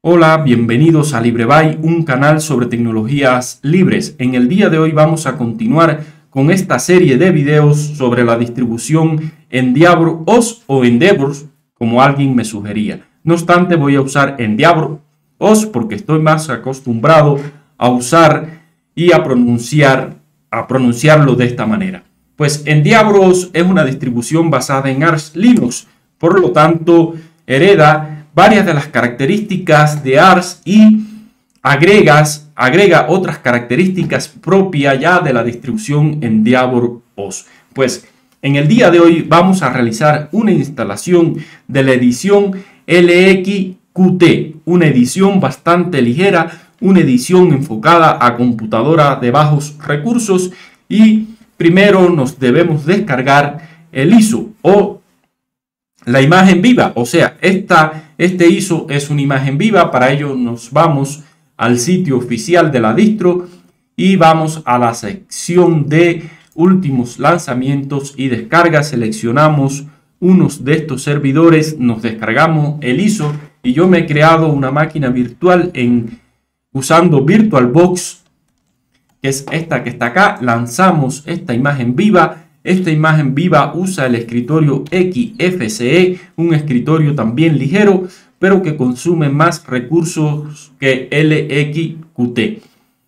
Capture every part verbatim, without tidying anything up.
Hola, bienvenidos a LibreBuy, un canal sobre tecnologías libres. En el día de hoy vamos a continuar con esta serie de videos sobre la distribución Endeavour O S o Endeavour, como alguien me sugería. No obstante, voy a usar Endeavour O S porque estoy más acostumbrado a usar y a pronunciar, a pronunciarlo de esta manera. Pues Endeavour O S es una distribución basada en Arch Linux, por lo tanto hereda varias de las características de Arch y agregas, agrega otras características propias ya de la distribución Endeavour O S. Pues en el día de hoy vamos a realizar una instalación de la edición L X Q T, una edición bastante ligera, una edición enfocada a computadora de bajos recursos, y primero nos debemos descargar el I S O o la imagen viva, o sea, esta, este I S O es una imagen viva. Para ello nos vamos al sitio oficial de la distro y vamos a la sección de últimos lanzamientos y descargas, seleccionamos unos de estos servidores, nos descargamos el I S O y yo me he creado una máquina virtual en, usando VirtualBox, que es esta que está acá. Lanzamos esta imagen viva. Esta imagen viva usa el escritorio X F C E, un escritorio también ligero, pero que consume más recursos que L X Q T.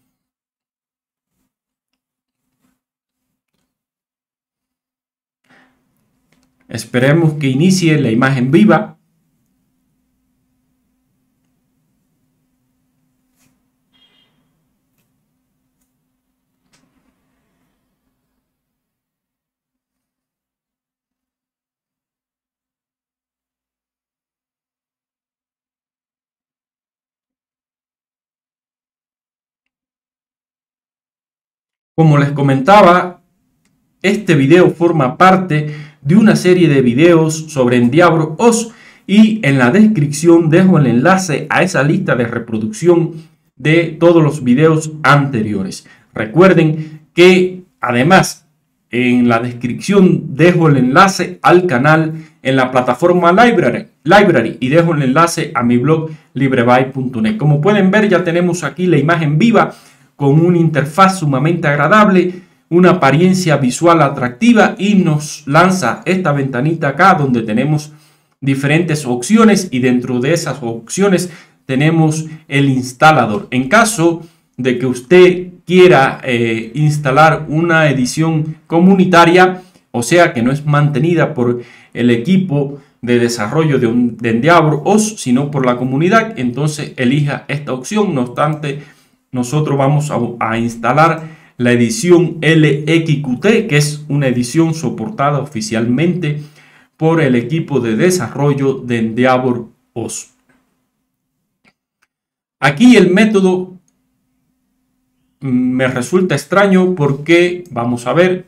Esperemos que inicie la imagen viva. Como les comentaba, este video forma parte de una serie de videos sobre Endeavour O S y en la descripción dejo el enlace a esa lista de reproducción de todos los videos anteriores. Recuerden que además en la descripción dejo el enlace al canal en la plataforma Library, Library y dejo el enlace a mi blog librebuy punto net. Como pueden ver, ya tenemos aquí la imagen viva con una interfaz sumamente agradable, una apariencia visual atractiva, y nos lanza esta ventanita acá donde tenemos diferentes opciones, y dentro de esas opciones tenemos el instalador. En caso de que usted quiera eh, instalar una edición comunitaria, o sea que no es mantenida por el equipo de desarrollo de, un, de Endeavour O S, sino por la comunidad, entonces elija esta opción. No obstante, nosotros vamos a, a instalar la edición L X Q T, que es una edición soportada oficialmente por el equipo de desarrollo de Endeavour O S. Aquí el método me resulta extraño porque, vamos a ver,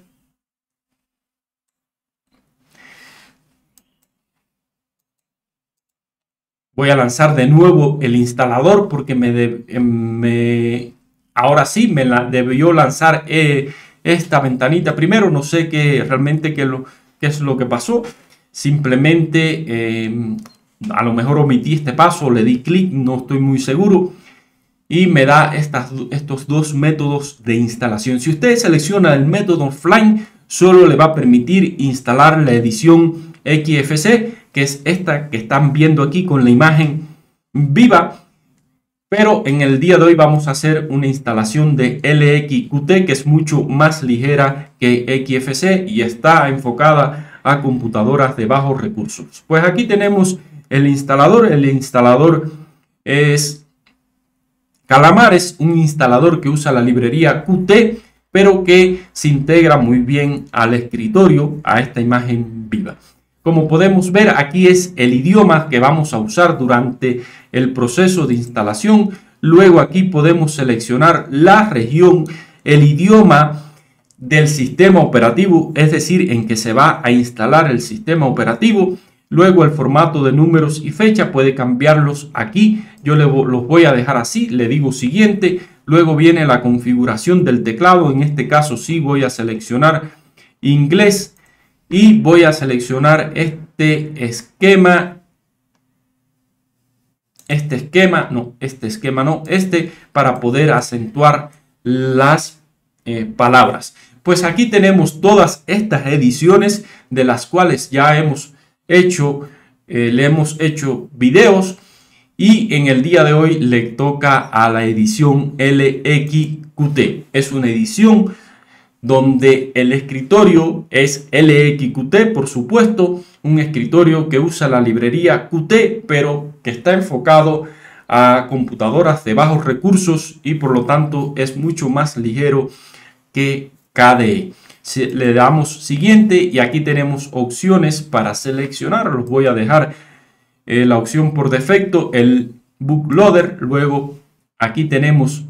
voy a lanzar de nuevo el instalador porque me, de, me ahora sí me la debió lanzar eh, esta ventanita primero. No sé qué realmente qué, lo, qué es lo que pasó. Simplemente eh, a lo mejor omití este paso, le di clic, no estoy muy seguro, y me da estas, estos dos métodos de instalación. Si usted selecciona el método offline, solo le va a permitir instalar la edición X F C, que es esta que están viendo aquí con la imagen viva. Pero en el día de hoy vamos a hacer una instalación de L X Q T que es mucho más ligera que X F C y está enfocada a computadoras de bajos recursos. Pues aquí tenemos el instalador. El instalador es Calamares, un instalador que usa la librería Qt, pero que se integra muy bien al escritorio, a esta imagen viva. Como podemos ver, aquí es el idioma que vamos a usar durante el proceso de instalación. Luego aquí podemos seleccionar la región, el idioma del sistema operativo, es decir, en que se va a instalar el sistema operativo. Luego el formato de números y fecha, puede cambiarlos aquí. Yo le, los voy a dejar así, le digo siguiente. Luego viene la configuración del teclado. En este caso sí voy a seleccionar inglés y voy a seleccionar este esquema este esquema, no, este esquema no, este para poder acentuar las eh, palabras. Pues aquí tenemos todas estas ediciones de las cuales ya hemos hecho, eh, le hemos hecho videos, y en el día de hoy le toca a la edición L X Q T. Es una edición donde el escritorio es L X Q T, por supuesto, un escritorio que usa la librería Qt, pero que está enfocado a computadoras de bajos recursos y por lo tanto es mucho más ligero que K D E. Le damos siguiente y aquí tenemos opciones para seleccionar. Los voy a dejar eh, la opción por defecto, el bootloader. Luego aquí tenemos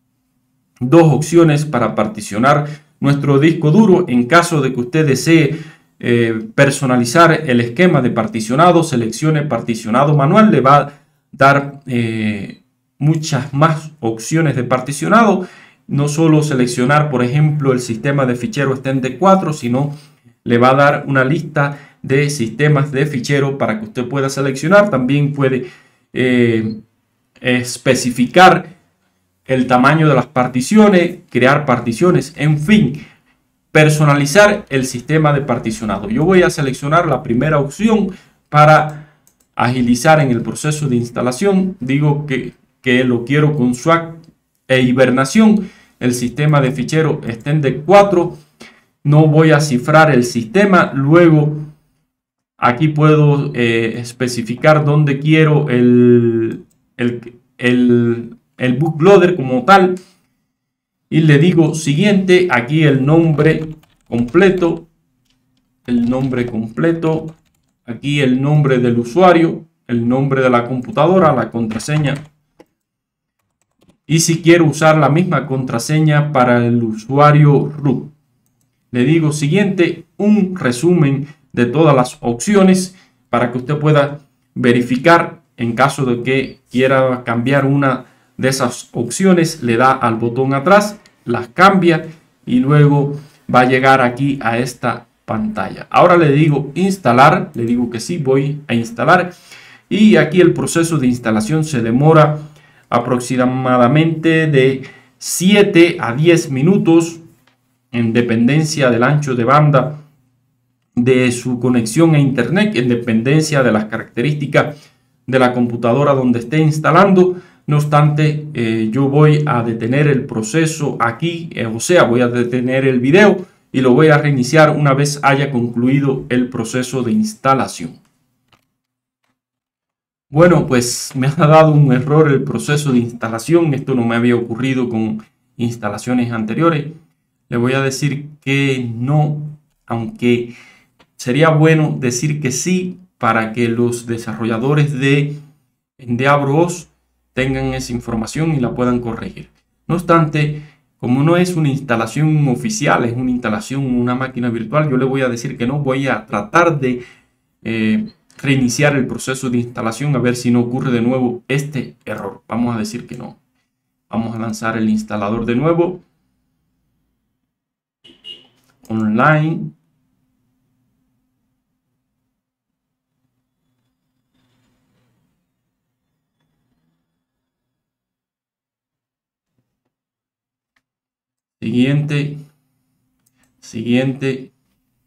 dos opciones para particionar nuestro disco duro. En caso de que usted desee eh, personalizar el esquema de particionado, seleccione particionado manual. Le va a dar eh, muchas más opciones de particionado. No solo seleccionar, por ejemplo, el sistema de fichero extend cuatro, sino le va a dar una lista de sistemas de fichero para que usted pueda seleccionar. También puede eh, especificar el tamaño de las particiones, crear particiones, en fin, personalizar el sistema de particionado. Yo voy a seleccionar la primera opción para agilizar en el proceso de instalación. Digo que, que lo quiero con swap e hibernación, el sistema de fichero extend cuatro. No voy a cifrar el sistema. Luego aquí puedo eh, especificar dónde quiero el, el, el, el bootloader como tal. Y le digo siguiente. Aquí el nombre completo. El nombre completo. Aquí el nombre del usuario. El nombre de la computadora. La contraseña. Y si quiero usar la misma contraseña para el usuario root, le digo siguiente, un resumen de todas las opciones para que usted pueda verificar. En caso de que quiera cambiar una de esas opciones, le da al botón atrás, las cambia y luego va a llegar aquí a esta pantalla. Ahora le digo instalar, le digo que sí, voy a instalar, y aquí el proceso de instalación se demora aproximadamente de siete a diez minutos en dependencia del ancho de banda de su conexión a internet, en dependencia de las características de la computadora donde esté instalando. No obstante, eh, yo voy a detener el proceso aquí, eh, o sea, voy a detener el video y lo voy a reiniciar una vez haya concluido el proceso de instalación. Bueno, pues me ha dado un error el proceso de instalación. Esto no me había ocurrido con instalaciones anteriores. Le voy a decir que no, aunque sería bueno decir que sí para que los desarrolladores de Endeavor tengan esa información y la puedan corregir. No obstante, como no es una instalación oficial, es una instalación en una máquina virtual, yo le voy a decir que no. Voy a tratar de eh, reiniciar el proceso de instalación a ver si no ocurre de nuevo este error. Vamos a decir que no. Vamos a lanzar el instalador de nuevo. Online. Siguiente. Siguiente.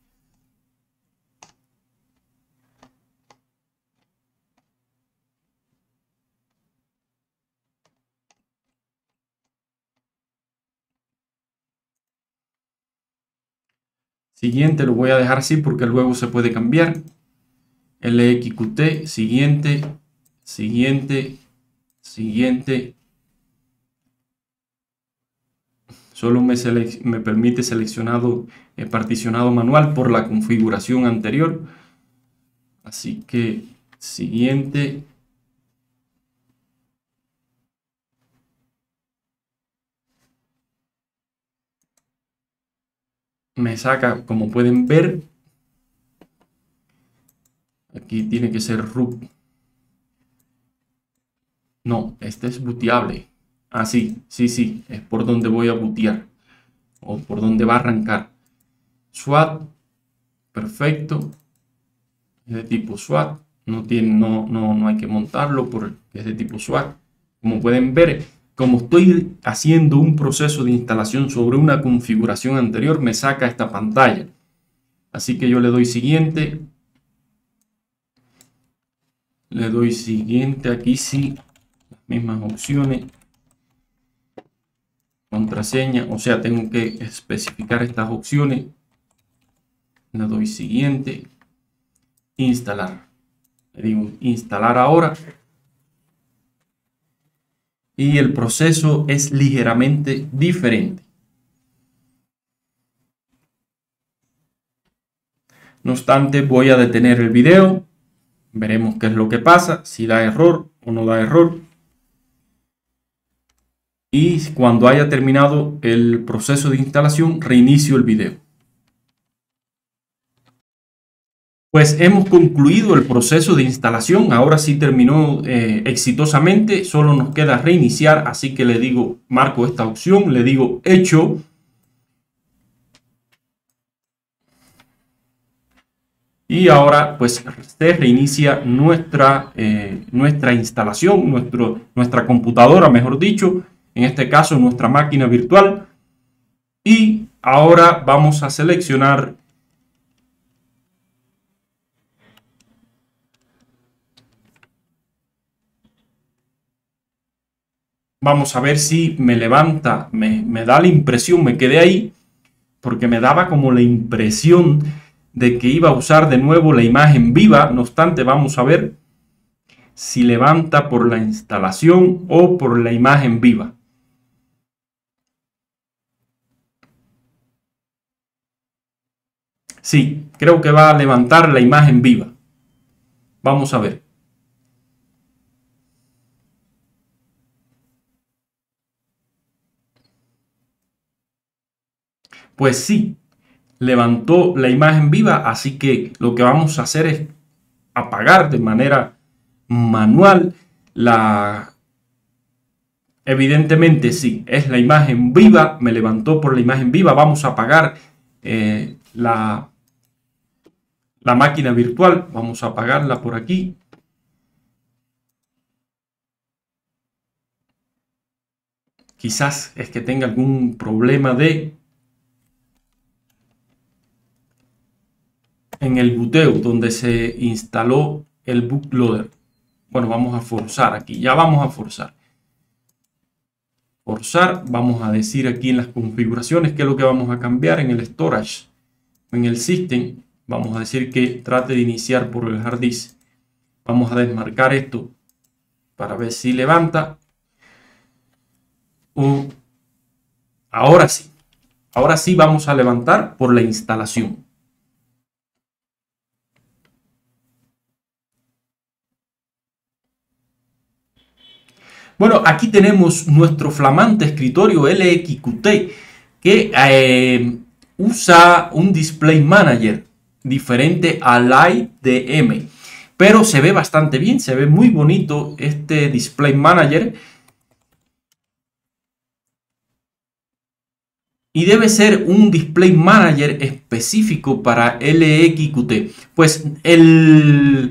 Siguiente, lo voy a dejar así porque luego se puede cambiar. L X Q T, siguiente, siguiente, siguiente. Solo me, me permite seleccionado eh, particionado manual por la configuración anterior. Así que siguiente. Me saca, como pueden ver, aquí tiene que ser root. No, este es booteable. Ah, sí, sí, sí, es por donde voy a bootear o por donde va a arrancar. SWAT, perfecto, es de tipo SWAT, No, tiene, no, no, no hay que montarlo porque es de tipo SWAT. Como pueden ver, como estoy haciendo un proceso de instalación sobre una configuración anterior, me saca esta pantalla. Así que yo le doy siguiente. Le doy siguiente. Aquí sí, las mismas opciones. Contraseña, o sea, tengo que especificar estas opciones. Le doy siguiente. Instalar. Le digo instalar ahora. Y el proceso es ligeramente diferente. No obstante, voy a detener el video. Veremos qué es lo que pasa, si da error o no da error. Y cuando haya terminado el proceso de instalación, reinicio el video. Pues hemos concluido el proceso de instalación. Ahora sí terminó eh, exitosamente. Solo nos queda reiniciar. Así que le digo, marco esta opción, le digo hecho. Y ahora pues se reinicia nuestra, eh, nuestra instalación, nuestro, nuestra computadora, mejor dicho. En este caso, nuestra máquina virtual. Y ahora vamos a seleccionar Vamos a ver si me levanta, me, me da la impresión, me quedé ahí, porque me daba como la impresión de que iba a usar de nuevo la imagen viva. No obstante, vamos a ver si levanta por la instalación o por la imagen viva. Sí, creo que va a levantar la imagen viva. Vamos a ver. Pues sí, levantó la imagen viva, así que lo que vamos a hacer es apagar de manera manual la... Evidentemente sí, es la imagen viva, me levantó por la imagen viva. Vamos a apagar eh, la, la máquina virtual, vamos a apagarla por aquí. Quizás es que tenga algún problema de... en el booteo donde se instaló el bootloader. Bueno, vamos a forzar aquí, ya vamos a forzar. Forzar, vamos a decir aquí en las configuraciones qué es lo que vamos a cambiar en el storage. En el system, vamos a decir que trate de iniciar por el hard disk. Vamos a desmarcar esto para ver si levanta. Uh, ahora sí, ahora sí vamos a levantar por la instalación. Bueno, aquí tenemos nuestro flamante escritorio L X Q T que eh, usa un Display Manager diferente al I D M, pero se ve bastante bien, se ve muy bonito este Display Manager. Y debe ser un Display Manager específico para L X Q T. Pues el...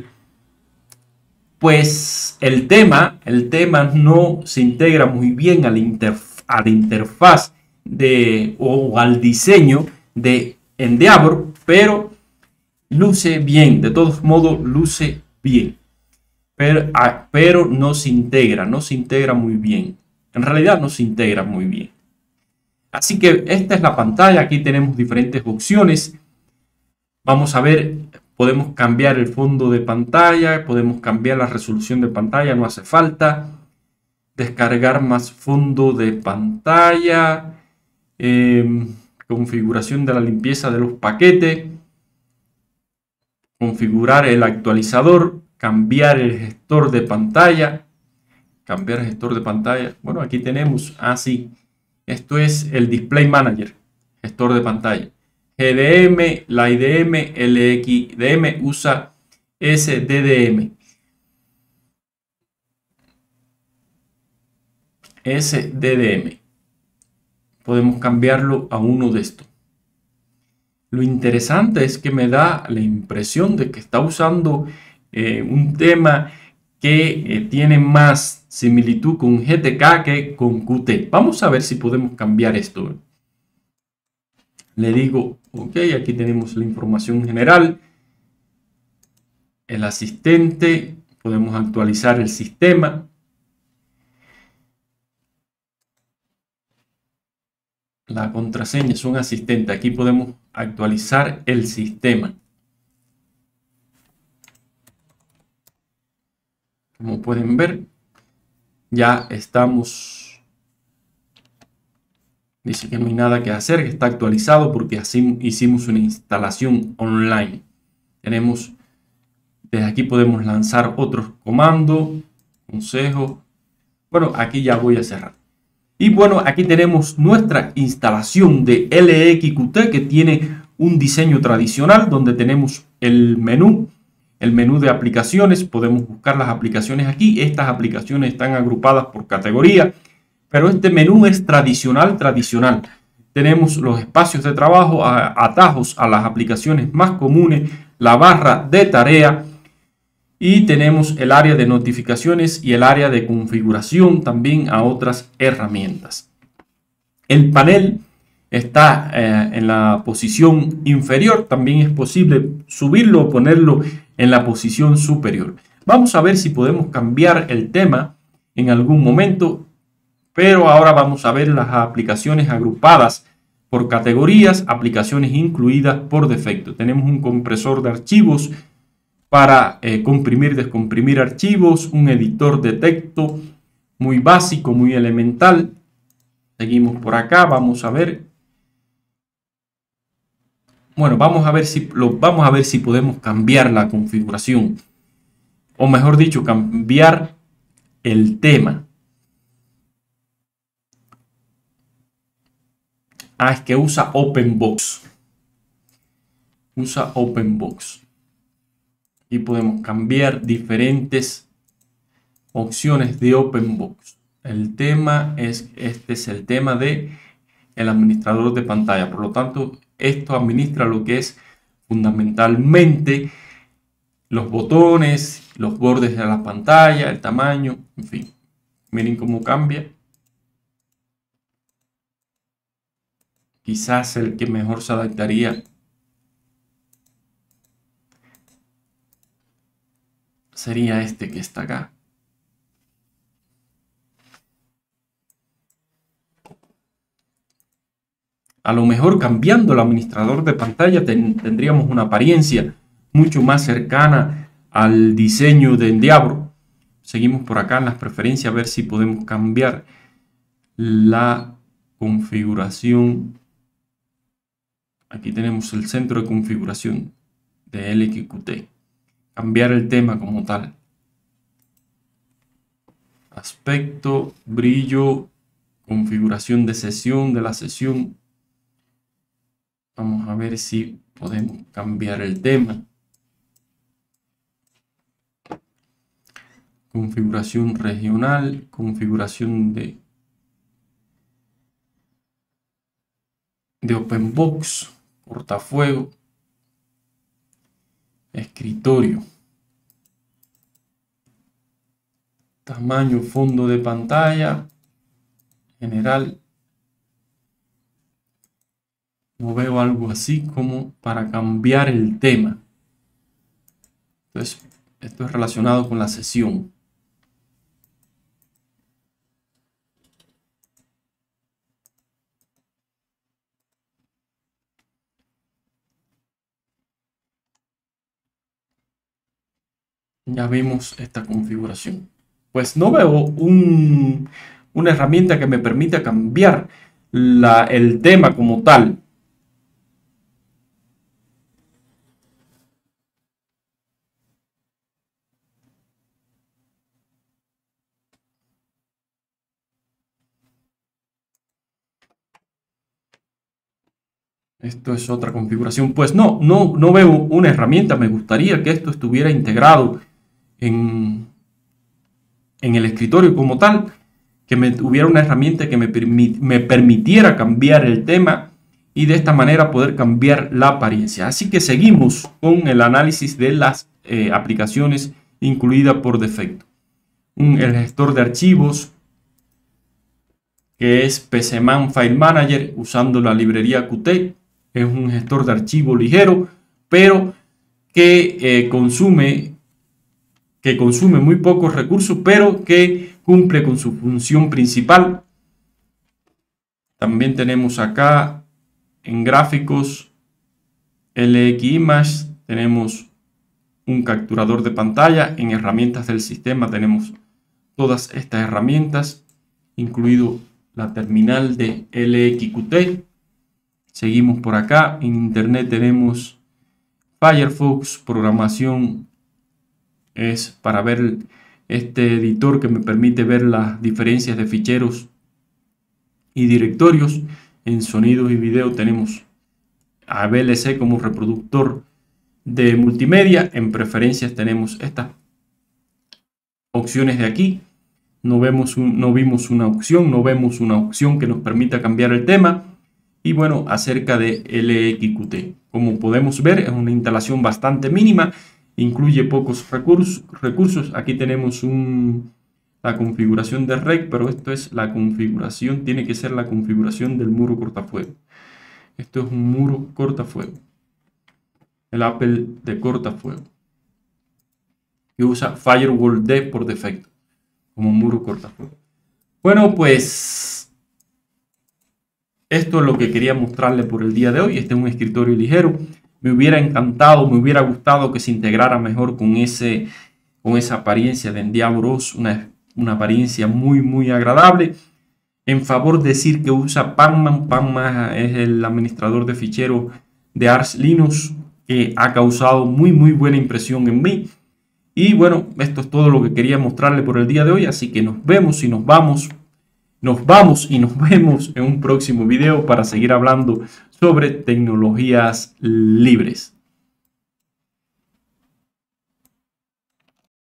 Pues el tema, el tema no se integra muy bien a la, interf a la interfaz de, o al diseño de Endeavor, pero luce bien, de todos modos luce bien, pero, ah, pero no se integra, no se integra muy bien, en realidad no se integra muy bien. Así que esta es la pantalla, aquí tenemos diferentes opciones, vamos a ver. Podemos cambiar el fondo de pantalla, podemos cambiar la resolución de pantalla, no hace falta. Descargar más fondo de pantalla. Eh, configuración de la limpieza de los paquetes. Configurar el actualizador. Cambiar el gestor de pantalla. Cambiar el gestor de pantalla. Bueno, aquí tenemos, así. Ah, esto es el Display Manager, gestor de pantalla. G D M, la I D M, L X D M usa S D D M. S D D M. Podemos cambiarlo a uno de estos. Lo interesante es que me da la impresión de que está usando eh, un tema que eh, tiene más similitud con G T K que con Qt. Vamos a ver si podemos cambiar esto. Le digo, ok, aquí tenemos la información general. El asistente, podemos actualizar el sistema. La contraseña es un asistente. Aquí podemos actualizar el sistema. Como pueden ver, ya estamos. Dice que no hay nada que hacer, que está actualizado porque así hicimos una instalación online. Tenemos, desde aquí podemos lanzar otros comandos, consejos. Bueno, aquí ya voy a cerrar. Y bueno, aquí tenemos nuestra instalación de L X Q T que tiene un diseño tradicional donde tenemos el menú, el menú de aplicaciones. Podemos buscar las aplicaciones aquí. Estas aplicaciones están agrupadas por categoría, pero este menú es tradicional, tradicional. Tenemos los espacios de trabajo, atajos a las aplicaciones más comunes, la barra de tarea. Y tenemos el área de notificaciones y el área de configuración también a otras herramientas. El panel está eh, en la posición inferior. También es posible subirlo o ponerlo en la posición superior. Vamos a ver si podemos cambiar el tema en algún momento. Pero ahora vamos a ver las aplicaciones agrupadas por categorías, aplicaciones incluidas por defecto. Tenemos un compresor de archivos para eh, comprimir, descomprimir archivos, un editor de texto muy básico, muy elemental. Seguimos por acá, vamos a ver. Bueno, vamos a ver si lo vamos a ver si podemos cambiar la configuración, o mejor dicho, cambiar el tema. Ah, es que usa OpenBox. Usa OpenBox. Y podemos cambiar diferentes opciones de OpenBox. El tema es, este es el tema de el administrador de pantalla. Por lo tanto, esto administra lo que es fundamentalmente los botones, los bordes de la pantalla, el tamaño, en fin. Miren cómo cambia. Quizás el que mejor se adaptaría sería este que está acá. A lo mejor cambiando el administrador de pantalla ten, tendríamos una apariencia mucho más cercana al diseño de Endeavor. Seguimos por acá en las preferencias a ver si podemos cambiar la configuración. Aquí tenemos el centro de configuración de L X Q T. Cambiar el tema como tal. Aspecto, brillo, configuración de sesión de la sesión. Vamos a ver si podemos cambiar el tema. Configuración regional, configuración de, de OpenBox, portafuego, escritorio, tamaño, fondo de pantalla, general. No veo algo así como para cambiar el tema. Entonces, esto es relacionado con la sesión. Ya vimos esta configuración. Pues no veo un, una herramienta que me permita cambiar la, el tema como tal. Esto es otra configuración. Pues no, no, no veo una herramienta. Me gustaría que esto estuviera integrado en, en el escritorio como tal, que me tuviera una herramienta que me, permit, me permitiera cambiar el tema y de esta manera poder cambiar la apariencia. Así que seguimos con el análisis de las eh, aplicaciones incluida por defecto. Un, el gestor de archivos, que es PCman File Manager, usando la librería Qt. Es un gestor de archivos ligero, pero que eh, consume que consume muy pocos recursos, pero que cumple con su función principal. También tenemos acá en gráficos L X Image, tenemos un capturador de pantalla. En herramientas del sistema tenemos todas estas herramientas, incluido la terminal de L X Qt. Seguimos por acá. En internet tenemos Firefox, programación es para ver este editor que me permite ver las diferencias de ficheros y directorios. En sonidos y video tenemos a V L C como reproductor de multimedia. En preferencias tenemos estas opciones de aquí. No vemos, un, no vimos una opción, no vemos una opción que nos permita cambiar el tema. Y bueno, acerca de L X Qt, como podemos ver, es una instalación bastante mínima, incluye pocos recursos. recursos. Aquí tenemos un, la configuración de rec, pero esto es la configuración, tiene que ser la configuración del muro cortafuego. Esto es un muro cortafuego, el Apple de cortafuego, que usa Firewall D por defecto como muro cortafuego. Bueno, pues esto es lo que quería mostrarle por el día de hoy. Este es un escritorio ligero. Me hubiera encantado, me hubiera gustado que se integrara mejor con, ese, con esa apariencia de Endeavour O S, una, una apariencia muy, muy agradable. En favor de decir que usa Pacman. Pacman es el administrador de ficheros de Arch Linux, que ha causado muy, muy buena impresión en mí. Y bueno, esto es todo lo que quería mostrarle por el día de hoy. Así que nos vemos y nos vamos. Nos vamos y nos vemos en un próximo video para seguir hablando sobre tecnologías libres.